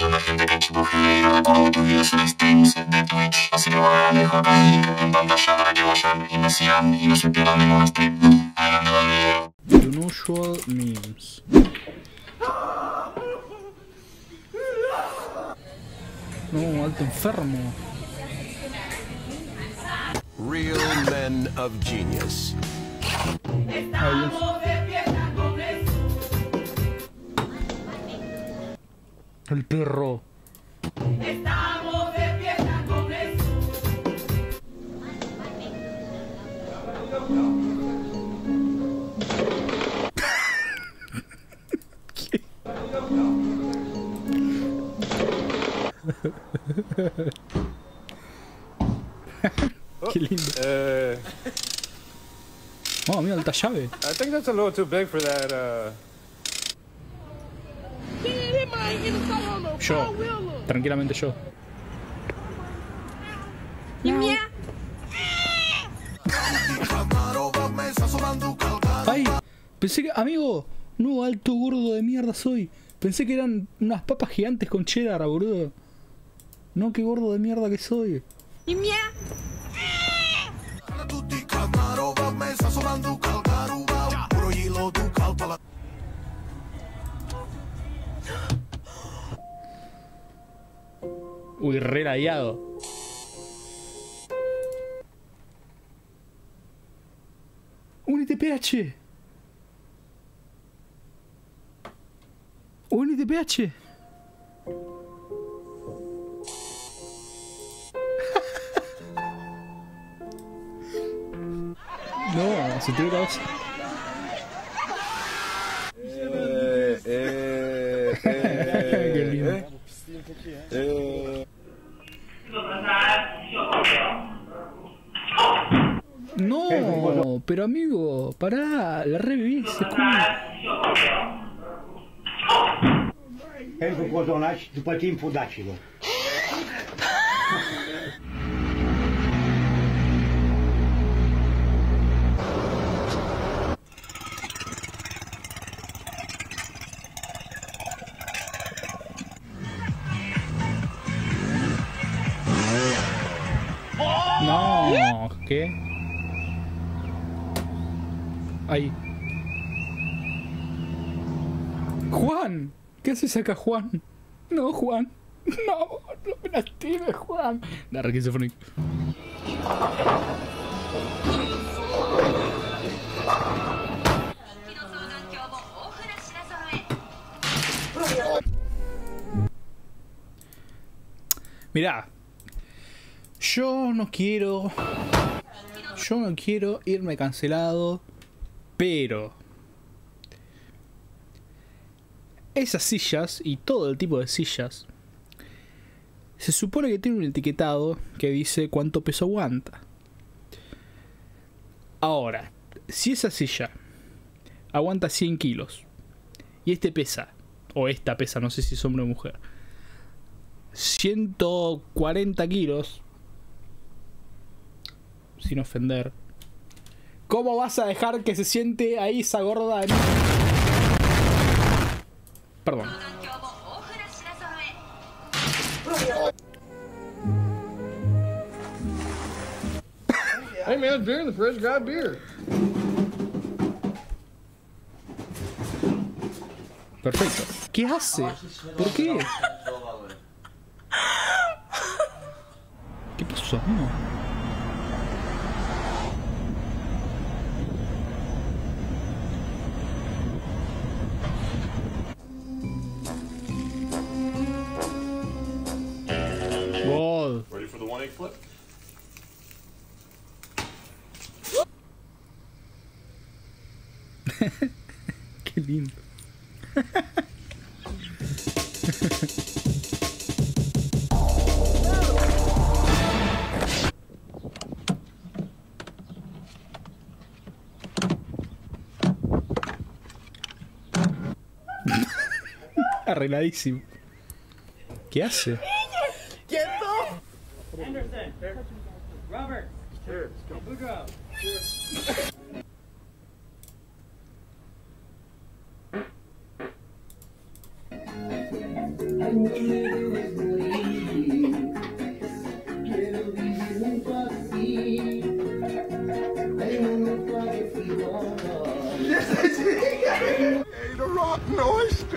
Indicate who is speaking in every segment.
Speaker 1: toda la gente que tuvo que ver grabado podía hacer streams de Twitch, así que voy a dejar ahí en pantalla para que vayan y me sigan y no se pierdan ningún stream. Adelante va el video.
Speaker 2: Unusual memes. No, alto enfermo.
Speaker 3: Real men of genius.
Speaker 2: El perro.
Speaker 4: Estamos de fiesta con eso.
Speaker 2: Qué lindo. Oh, mira, alta llave.
Speaker 5: I think that's a little too big for that,
Speaker 2: Yo. Tranquilamente yo. Ay, pensé que, amigo, no, alto gordo de mierda soy. Pensé que eran unas papas gigantes con cheddar, boludo. No, qué gordo de mierda que soy. Uy, re ladeado. Un ITPH. Un ITPH. No, se tiró la voz. Qué lindo. No, pero amigo, pará, la revivís, es como...
Speaker 6: Pentru cozonaci după timpul dacilor.
Speaker 2: No, ¿qué? Ahí. Juan, ¿qué haces acá, Juan? No, Juan. No, no me lastimes, Juan. La Requisofonic. Mirá, yo no quiero irme cancelado, pero esas sillas y todo el tipo de sillas se supone que tiene un etiquetado que dice cuánto peso aguanta. Ahora, si esa silla aguanta 100 kilos y este pesa, o esta pesa, no sé si es hombre o mujer, 140 kilos, sin ofender, ¿cómo vas a dejar que se siente ahí esa gorda de mí? Perdón.
Speaker 5: hey man, there's beer in the fridge, grab beer.
Speaker 2: Perfecto. ¿Qué hace? ¿Por qué? ¿Qué pasó? God.
Speaker 7: Ready for the 1-8 flip?
Speaker 2: Qué lindo. Arregladísimo. ¿Qué hace?
Speaker 4: Anderson, Robert, Boudreaux.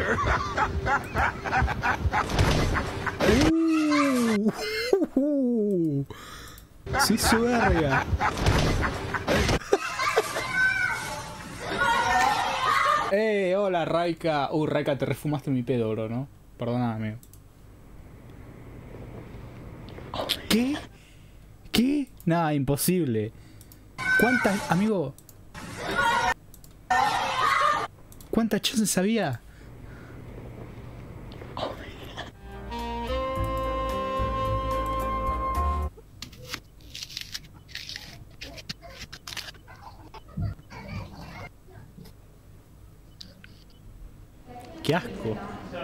Speaker 2: Sí, su verga. Hola, Raika. Raika, te refumaste mi pedo, bro, ¿no? Perdóname, amigo. ¿Qué? ¿Qué? Nada, imposible. ¿Cuántas, amigo? ¿Cuántas chances había? ¡Qué asco!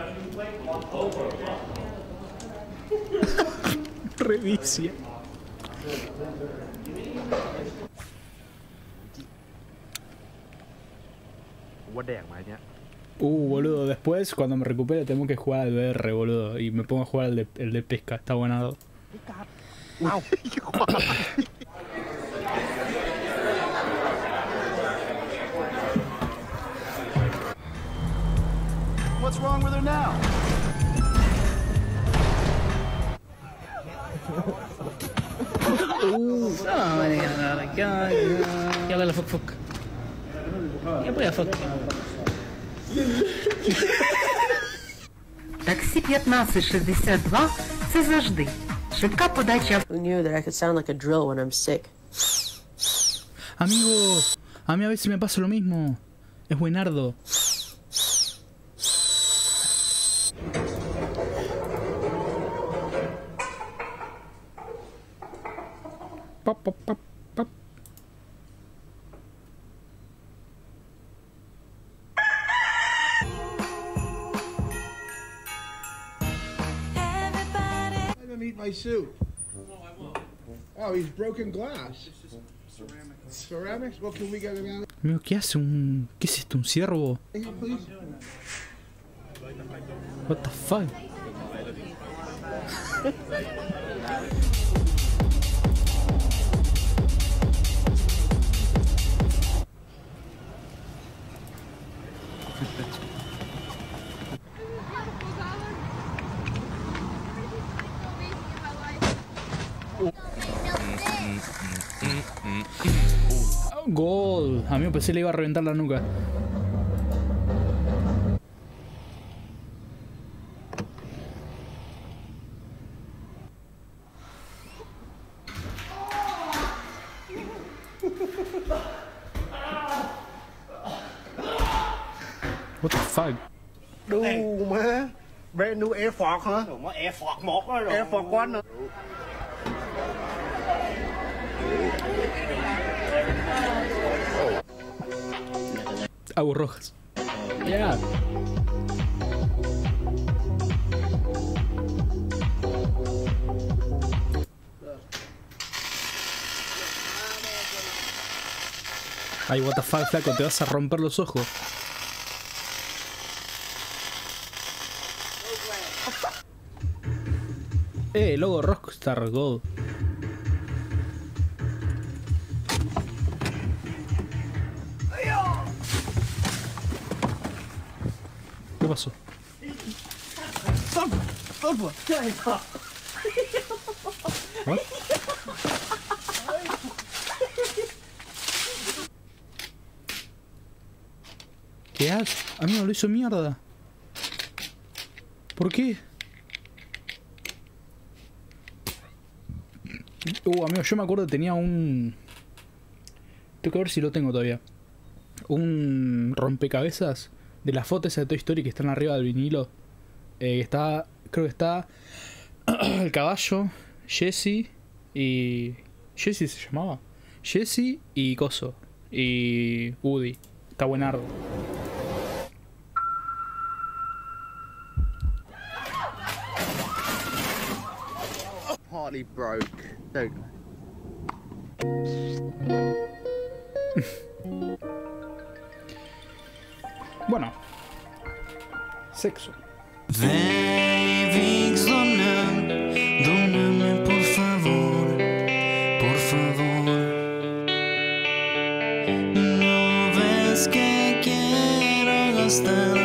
Speaker 2: Revicia. Boludo, después cuando me recupere tengo que jugar al VR, boludo. Y me pongo a jugar el de pesca, está buenado.
Speaker 7: What's wrong with her now?
Speaker 2: يلا فك فك يا ابويا فك.
Speaker 8: Таксі 1562 – це завжди. Швидка подача.
Speaker 9: Who knew that I could sound like a drill when I'm sick?
Speaker 2: Amigo, a mí a veces me pasa lo mismo. Es buenardo. Pop, pop, pop, pop.
Speaker 5: I'm gonna eat my suit. Oh, he's broken glass. It's just ceramics. Ceramics? Well, can we get around
Speaker 2: Amigo, ¿qué hace un... ¿Qué es esto? ¿Un ciervo?
Speaker 5: here, please?
Speaker 2: What the fuck? Gol. Amigo, pensé le iba a reventar la nuca. What the fuck?
Speaker 6: Đu má. Brand new Air Force hả? Đúng rồi, Air Force 1 đó rồi. Air Force 1 nữa.
Speaker 2: Aguas rojas. Yeah. Ay, what the fuck, flaco, te vas a romper los ojos. Logo Rockstar Gold. ¿Qué pasó? ¿What? ¿Qué haces? Amigo, lo hizo mierda. ¿Por qué? Amigo, yo me acuerdo que tenía un... Tengo que ver si lo tengo todavía. Un rompecabezas de las fotos de Toy Story que están arriba del vinilo. Está... Creo que está... el caballo, Jessie y... ¿Jessie se llamaba? Jessie y Coso. Y... Woody. Está buenardo.
Speaker 6: Partly broke. Dude.
Speaker 2: Bueno. Sexo.
Speaker 10: Vix, dóname por favor, por favor. No ves que quiero gastar